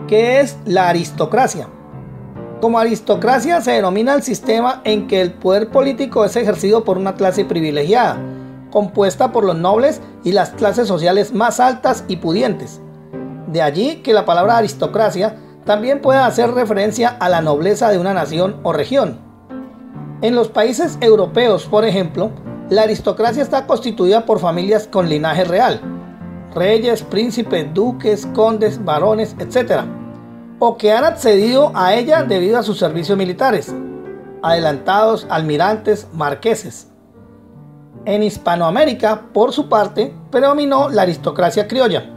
¿Qué es la aristocracia? Como aristocracia se denomina el sistema en que el poder político es ejercido por una clase privilegiada, compuesta por los nobles y las clases sociales más altas y pudientes. De allí que la palabra aristocracia también puede hacer referencia a la nobleza de una nación o región. En los países europeos, por ejemplo, la aristocracia está constituida por familias con linaje real, reyes, príncipes, duques, condes, varones, etc., o que han accedido a ella debido a sus servicios militares, adelantados, almirantes, marqueses. En Hispanoamérica, por su parte, predominó la aristocracia criolla,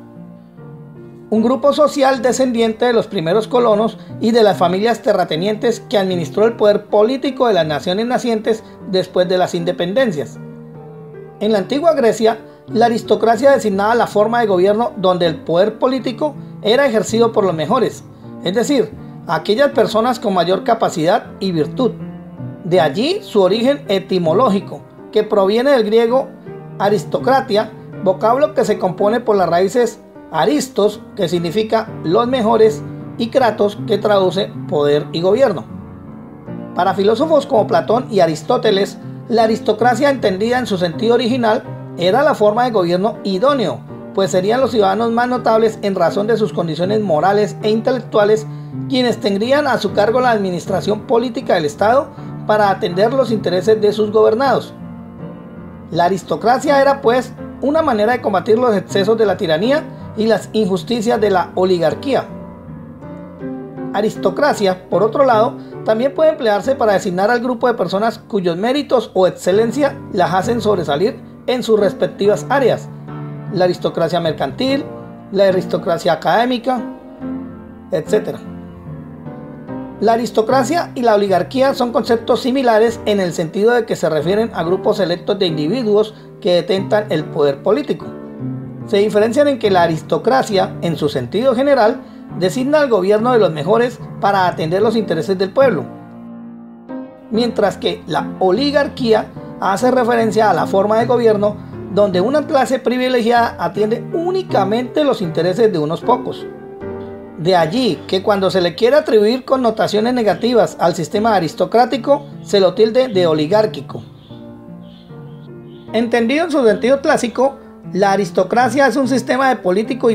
un grupo social descendiente de los primeros colonos y de las familias terratenientes que administró el poder político de las naciones nacientes después de las independencias. En la antigua Grecia, la aristocracia designaba la forma de gobierno donde el poder político era ejercido por los mejores, es decir, aquellas personas con mayor capacidad y virtud. De allí su origen etimológico, que proviene del griego aristokratia, vocablo que se compone por las raíces aristos, que significa los mejores, y kratos, que traduce poder y gobierno. Para filósofos como Platón y Aristóteles, la aristocracia entendida en su sentido original era la forma de gobierno idóneo, pues serían los ciudadanos más notables en razón de sus condiciones morales e intelectuales quienes tendrían a su cargo la administración política del Estado para atender los intereses de sus gobernados. La aristocracia era, pues, una manera de combatir los excesos de la tiranía y las injusticias de la oligarquía. Aristocracia, por otro lado, también puede emplearse para designar al grupo de personas cuyos méritos o excelencia las hacen sobresalir en sus respectivas áreas: la aristocracia mercantil, la aristocracia académica, etc. La aristocracia y la oligarquía son conceptos similares en el sentido de que se refieren a grupos selectos de individuos que detentan el poder político. Se diferencian en que la aristocracia, en su sentido general, designa al gobierno de los mejores para atender los intereses del pueblo, mientras que la oligarquía hace referencia a la forma de gobierno donde una clase privilegiada atiende únicamente los intereses de unos pocos. De allí que cuando se le quiere atribuir connotaciones negativas al sistema aristocrático, se lo tilde de oligárquico. Entendido en su sentido clásico, la aristocracia es un sistema político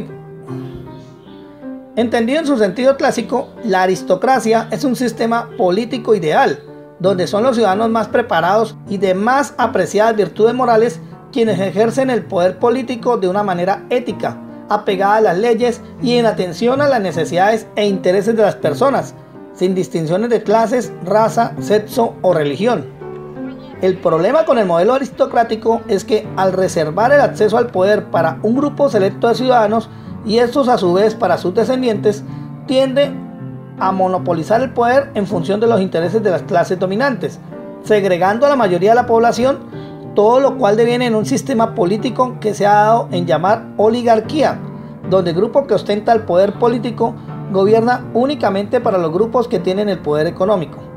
ideal, donde son los ciudadanos más preparados y de más apreciadas virtudes morales quienes ejercen el poder político de una manera ética, apegada a las leyes y en atención a las necesidades e intereses de las personas, sin distinciones de clases, raza, sexo o religión. El problema con el modelo aristocrático es que al reservar el acceso al poder para un grupo selecto de ciudadanos y estos a su vez para sus descendientes, tiende a monopolizar el poder en función de los intereses de las clases dominantes, segregando a la mayoría de la población, todo lo cual deviene en un sistema político que se ha dado en llamar oligarquía, donde el grupo que ostenta el poder político gobierna únicamente para los grupos que tienen el poder económico.